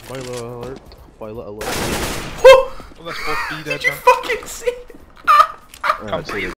Spoiler alert. Spoiler alert. Woo! Well, that's both B dead. Did you fucking see? Alright, see you.